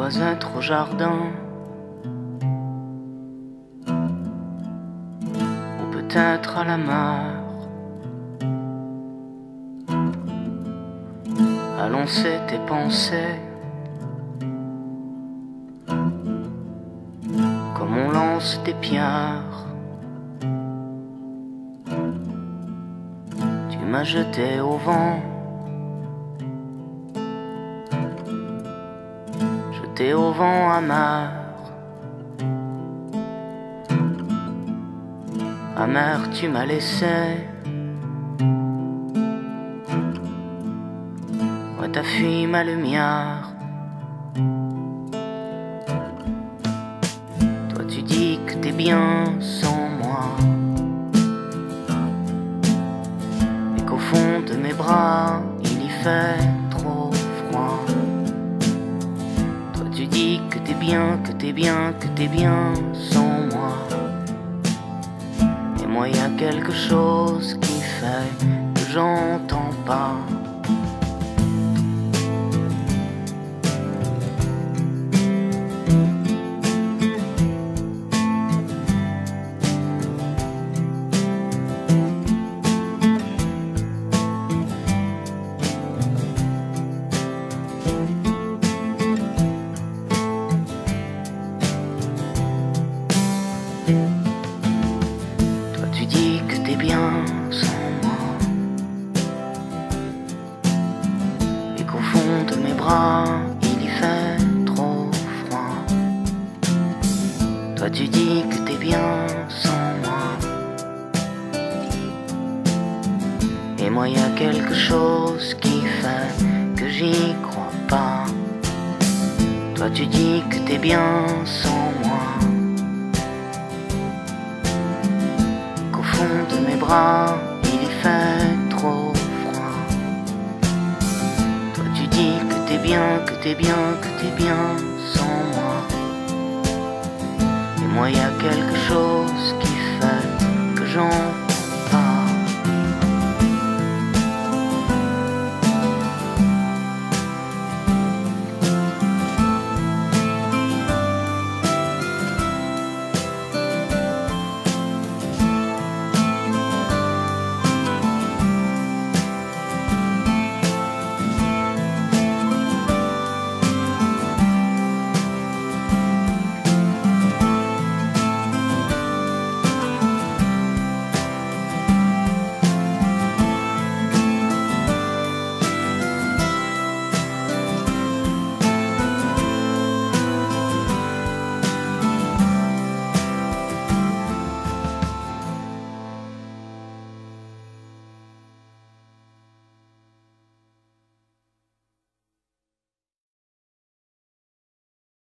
dois être au jardin, ou peut-être à la mer. À lancer tes pensées comme on lance des pierres. Tu m'as jeté au vent, jeté au vent amer. Amer, tu m'as laissé. Moi, t'as fui ma lumière. Toi, tu dis que t'es bien sans moi, et qu'au fond de mes bras, il y fait trop froid. Toi, tu dis que t'es bien, que t'es bien, que t'es bien sans moi. Et moi, y a quelque chose qui fait que j'entends pas. Toi tu dis que t'es bien sans moi, et qu'au fond de mes bras il y fait trop froid. Toi tu dis que t'es bien sans moi, et moi y a quelque chose qui fait que j'y crois pas. Toi tu dis que t'es bien sans moi, qu'au fond de mes bras il y fait trop froid. Toi tu dis que t'es bien, que t'es bien, que t'es bien sans moi, et moi y a quelque chose qui fait que j'en